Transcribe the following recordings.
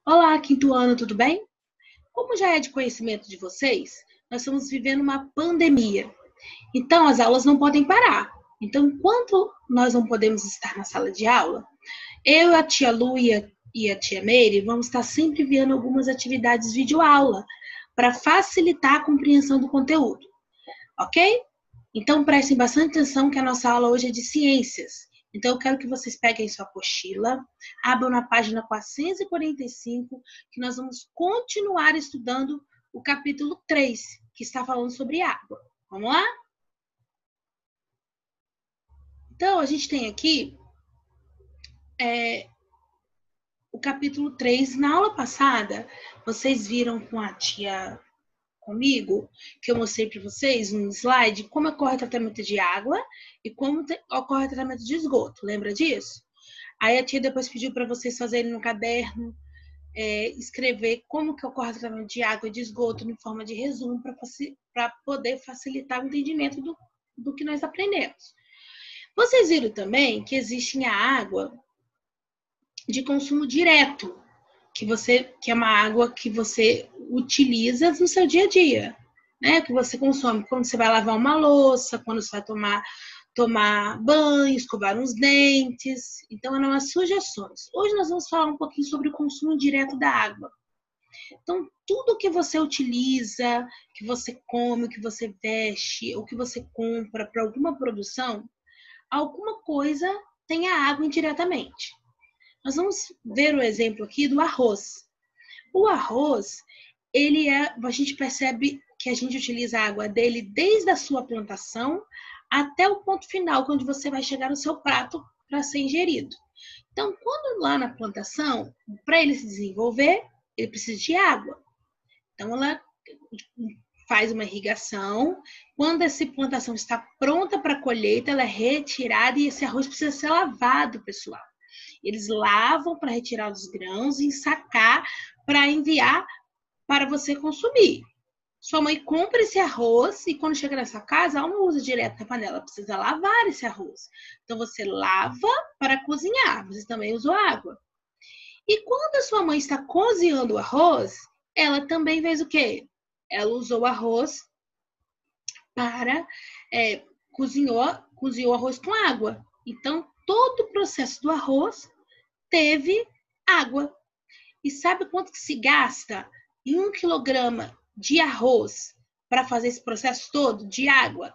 Olá, quinto ano, tudo bem? Como já é de conhecimento de vocês, nós estamos vivendo uma pandemia. Então, as aulas não podem parar. Então, enquanto nós não podemos estar na sala de aula, eu, a tia Lu e a tia Meire vamos estar sempre enviando algumas atividades videoaula para facilitar a compreensão do conteúdo, ok? Então, prestem bastante atenção que a nossa aula hoje é de ciências. Então, eu quero que vocês peguem sua apostila, abram na página 445, que nós vamos continuar estudando o capítulo 3, que está falando sobre água. Vamos lá? Então, a gente tem aqui o capítulo 3. Na aula passada, vocês viram com a tia comigo, que eu mostrei para vocês no slide, como ocorre o tratamento de água e como ocorre o tratamento de esgoto. Lembra disso? Aí a tia depois pediu para vocês fazerem no caderno, escrever como que ocorre o tratamento de água e de esgoto em forma de resumo para poder facilitar o entendimento do que nós aprendemos. Vocês viram também que existe a água de consumo direto, que é uma água que você utiliza no seu dia a dia, né? Que você consome quando você vai lavar uma louça, quando você vai tomar banho, escovar uns dentes. Então, eram as sugestões. Hoje nós vamos falar um pouquinho sobre o consumo direto da água. Então, tudo que você utiliza, que você come, que você veste, ou que você compra para alguma produção, alguma coisa tem a água indiretamente. Nós vamos ver o exemplo aqui do arroz. O arroz, a gente percebe que a gente utiliza a água dele desde a sua plantação até o ponto final, quando você vai chegar no seu prato para ser ingerido. Então, quando lá na plantação, para ele se desenvolver, ele precisa de água. Então, ela faz uma irrigação. Quando essa plantação está pronta para a colheita, ela é retirada e esse arroz precisa ser lavado, pessoal. Eles lavam para retirar os grãos e ensacar para enviar para você consumir. Sua mãe compra esse arroz e quando chega na sua casa, ela não usa direto na panela, ela precisa lavar esse arroz. Então você lava para cozinhar, você também usou água. E quando a sua mãe está cozinhando o arroz, ela também fez o quê? Ela usou o arroz para cozinhou arroz com água. Então todo o processo do arroz teve água. E sabe quanto que se gasta em 1 quilograma de arroz para fazer esse processo todo de água?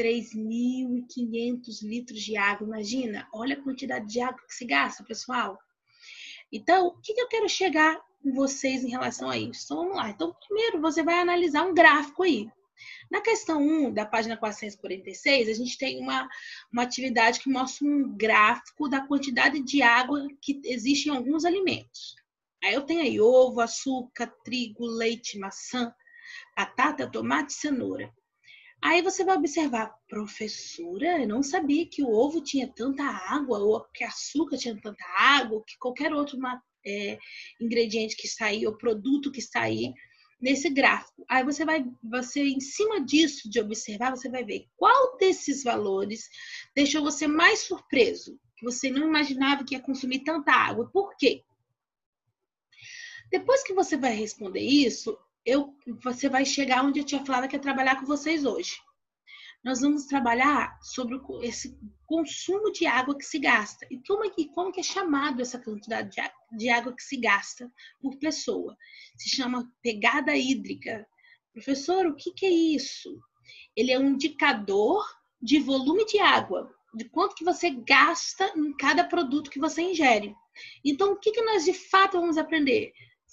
3.500 litros de água, imagina? Olha a quantidade de água que se gasta, pessoal. Então, o que eu quero chegar com vocês em relação a isso? Então, vamos lá. Então, primeiro, você vai analisar um gráfico aí. Na questão 1 da página 446, a gente tem uma atividade que mostra um gráfico da quantidade de água que existe em alguns alimentos. Aí eu tenho aí ovo, açúcar, trigo, leite, maçã, batata, tomate e cenoura. Aí você vai observar, professora, eu não sabia que o ovo tinha tanta água, ou que açúcar tinha tanta água, ou que qualquer outro ingrediente que está aí, ou produto que está aí nesse gráfico. Aí você em cima disso, de observar, você vai ver qual desses valores deixou você mais surpreso, que você não imaginava que ia consumir tanta água. Por quê? Depois que você vai responder isso, você vai chegar onde eu tinha falado que ia trabalhar com vocês hoje. Nós vamos trabalhar sobre esse consumo de água que se gasta. E como que é chamado essa quantidade de água que se gasta por pessoa? Se chama pegada hídrica. Professor, o que é isso? Ele é um indicador de volume de água, de quanto que você gasta em cada produto que você ingere. Então, o que nós de fato vamos aprender?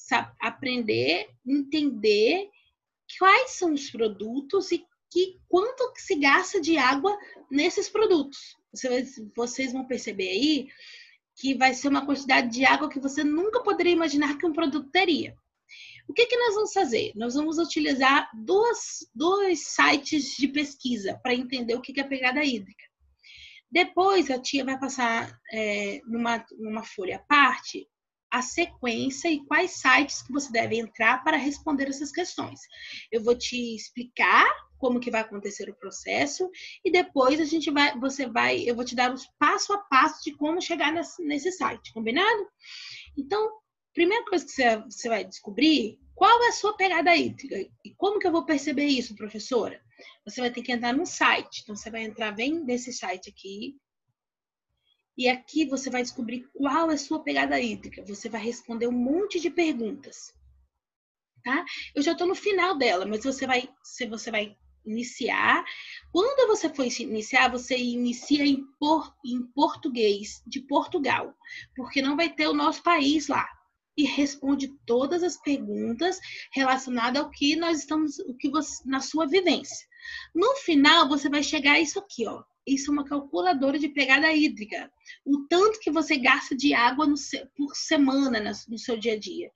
Entender quais são os produtos e quanto que se gasta de água nesses produtos. Vocês vão perceber aí que vai ser uma quantidade de água que você nunca poderia imaginar que um produto teria. O que nós vamos fazer? Nós vamos utilizar dois sites de pesquisa para entender o que é pegada hídrica. Depois, a tia vai passar numa folha à parte a sequência e quais sites que você deve entrar para responder essas questões. Eu vou te explicar como que vai acontecer o processo e depois eu vou te dar os passo a passo de como chegar nesse site, combinado? Então, Primeira coisa que você vai descobrir, qual é a sua pegada hídrica? E como que eu vou perceber isso, professora? Você vai ter que entrar num site. Então, você vai entrar bem nesse site aqui. E aqui você vai descobrir qual é a sua pegada hídrica. Você vai responder um monte de perguntas. Tá? Eu já estou no final dela, mas você vai iniciar. Quando você for iniciar, você inicia em português de Portugal, porque não vai ter o nosso país lá. E responde todas as perguntas relacionadas ao que nós estamos, na sua vivência. No final, você vai chegar a isso aqui, ó. Isso é uma calculadora de pegada hídrica. O tanto que você gasta de água por semana no seu dia a dia.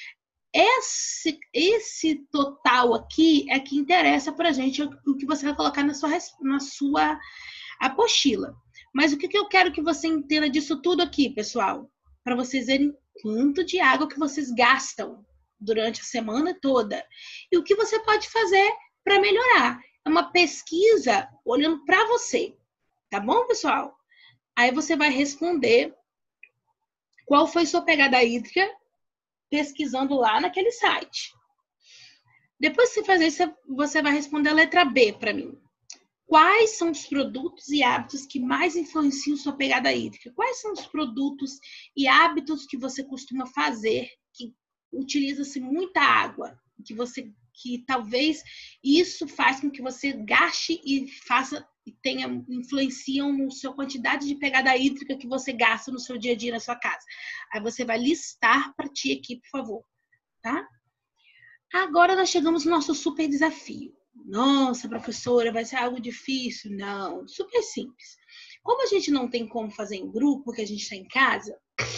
Esse total aqui é que interessa para a gente, o que você vai colocar na sua apostila. Mas o que eu quero que você entenda disso tudo aqui, pessoal? Para vocês verem quanto de água que vocês gastam durante a semana toda. E o que você pode fazer para melhorar. É uma pesquisa olhando para você. Tá bom, pessoal? Aí você vai responder qual foi sua pegada hídrica pesquisando lá naquele site. Depois que você fazer isso, você vai responder a letra B para mim. Quais são os produtos e hábitos que mais influenciam sua pegada hídrica? Quais são os produtos e hábitos que você costuma fazer que utiliza-se muita água? Que talvez isso faça com que você gaste e influenciam na sua quantidade de pegada hídrica que você gasta no seu dia a dia na sua casa. Aí você vai listar para ti aqui, por favor, tá? Agora nós chegamos no nosso super desafio. Nossa, professora, vai ser algo difícil? Não, super simples. Como a gente não tem como fazer em grupo, porque a gente está em casa,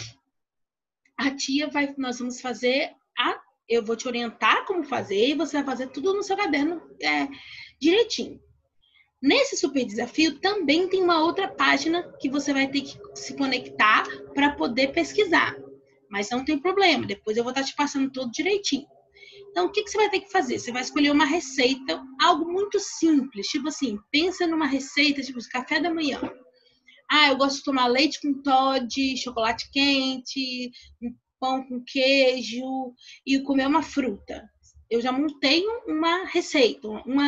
nós vamos fazer eu vou te orientar como fazer e você vai fazer tudo no seu caderno direitinho. Nesse super desafio também tem uma outra página que você vai ter que se conectar para poder pesquisar. Mas não tem problema, depois eu vou estar te passando tudo direitinho. Então, o que você vai ter que fazer? Você vai escolher uma receita, algo muito simples, tipo assim, pensa numa receita, tipo café da manhã. Eu gosto de tomar leite com Toddy, chocolate quente, um pão com queijo e comer uma fruta. Eu já montei uma receita,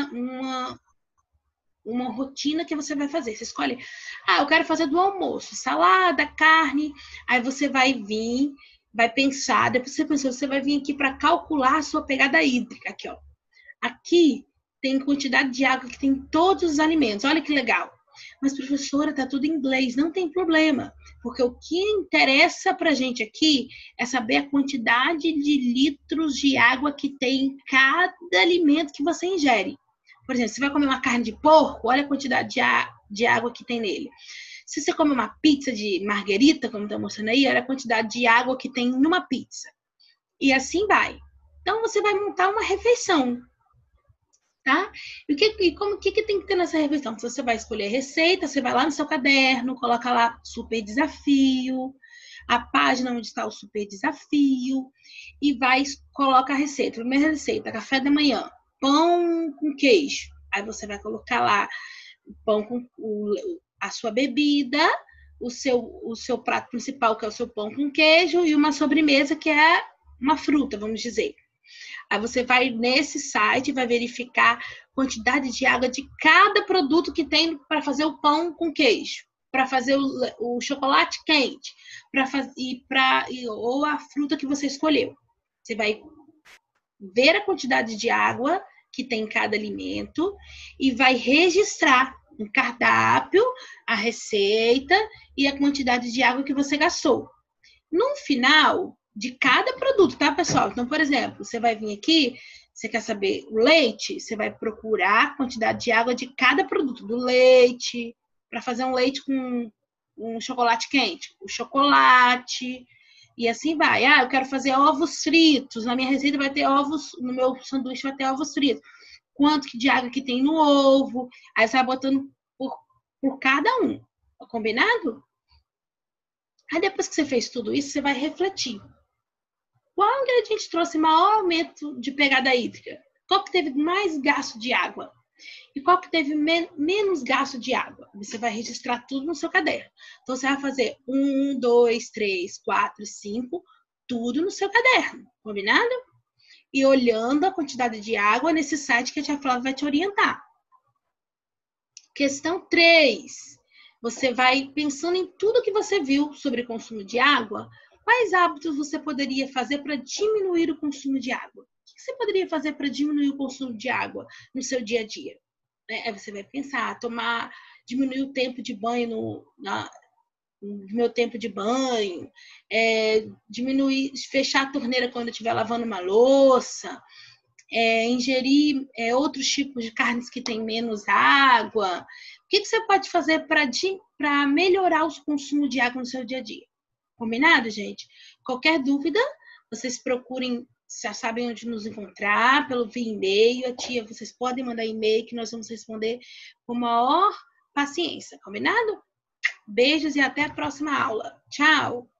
uma rotina que você vai fazer. Você escolhe, eu quero fazer do almoço, salada, carne. Aí você vai vir, vai pensar, depois você vai vir aqui para calcular a sua pegada hídrica. Aqui, ó. Aqui tem quantidade de água que tem todos os alimentos. Olha que legal. Mas, professora, tá tudo em inglês. Não tem problema, porque o que interessa pra gente aqui é saber a quantidade de litros de água que tem em cada alimento que você ingere. Por exemplo, você vai comer uma carne de porco, olha a quantidade de água que tem nele. Se você come uma pizza de marguerita, como está mostrando aí, olha a quantidade de água que tem numa pizza. E assim vai. Então, você vai montar uma refeição. Tá? E o que tem que ter nessa refeição? Então, você vai escolher a receita, você vai lá no seu caderno, coloca lá super desafio, a página onde está o super desafio, e coloca a receita. Primeira receita, café da manhã, pão com queijo. Aí você vai colocar lá o pão com a sua bebida, o seu prato principal, que é o seu pão com queijo, e uma sobremesa, que é uma fruta, vamos dizer. Aí você vai nesse site e vai verificar a quantidade de água de cada produto que tem para fazer o pão com queijo, para fazer o chocolate quente, ou a fruta que você escolheu. Você vai ver a quantidade de água que tem em cada alimento e vai registrar no cardápio a receita e a quantidade de água que você gastou. No final de cada produto, tá, pessoal? Então, por exemplo, você vai vir aqui, você quer saber o leite, você vai procurar a quantidade de água de cada produto, do leite, para fazer um leite com um chocolate quente, o chocolate, e assim vai. Eu quero fazer ovos fritos, na minha receita vai ter ovos, no meu sanduíche vai ter ovos fritos. Quanto de água que tem no ovo, aí você vai botando por cada um, combinado? Aí depois que você fez tudo isso, você vai refletir. Qual ingrediente trouxe maior aumento de pegada hídrica? Qual que teve mais gasto de água? E qual que teve menos gasto de água? Você vai registrar tudo no seu caderno. Então, você vai fazer 1, 2, 3, 4, 5. tudo no seu caderno, combinado? E olhando a quantidade de água nesse site que a tia Flávia vai te orientar. Questão 3. Você vai pensando em tudo que você viu sobre consumo de água. Quais hábitos você poderia fazer para diminuir o consumo de água? O que você poderia fazer para diminuir o consumo de água no seu dia a dia? Aí você vai pensar, diminuir o tempo de banho no meu tempo de banho, diminuir, fechar a torneira quando eu estiver lavando uma louça, ingerir outros tipos de carnes que têm menos água. O que você pode fazer para melhorar o consumo de água no seu dia a dia? Combinado, gente? Qualquer dúvida, vocês procurem, já sabem onde nos encontrar, via e-mail. Vocês podem mandar e-mail que nós vamos responder com maior paciência, combinado? Beijos e até a próxima aula. Tchau!